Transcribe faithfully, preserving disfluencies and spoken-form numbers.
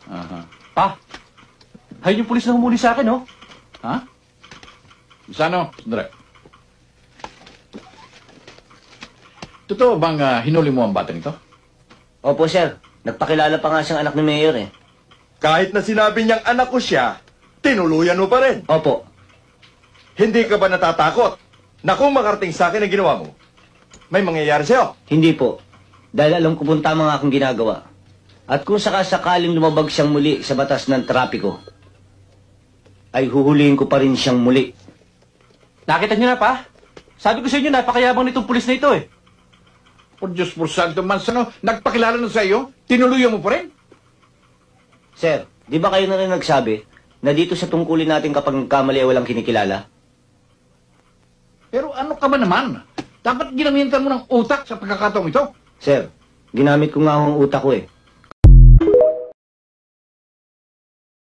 Aha. Pa, ayun yung pulis na humuli sa akin, oh. Ha? Manzano, sandali. Totoo bang uh, hinuli mo ang batang ito? Opo, sir. Nagpakilala pa nga siyang anak ni Mayor, eh. Kahit na sinabi niyang anak ko siya, tinuluyan mo pa rin. Opo. Hindi ka ba natatakot na kung makarating sa akin ang ginawa mo, may mangyayari sa'yo? Hindi po. Dahil alam ko pong tama nga akong ginagawa. At kung sakasakaling lumabag siyang muli sa batas ng trapiko, ay huhulihin ko pa rin siyang muli. Nakita niyo na, pa? Sabi ko sa inyo, napakayabang nitong pulis na ito, eh. Por Diyos por Santo, Manzano, nagpakilala na sa iyo? Tinuluyan mo pa rin? Sir, di ba kayo na rin nagsabi na dito sa tungkulin natin kapag nagkamali ay walang kinikilala? Pero ano ka ba naman? Dapat ginamitan mo ng utak sa pagkakataong ito. Sir, ginamit ko nga ang utak ko, eh.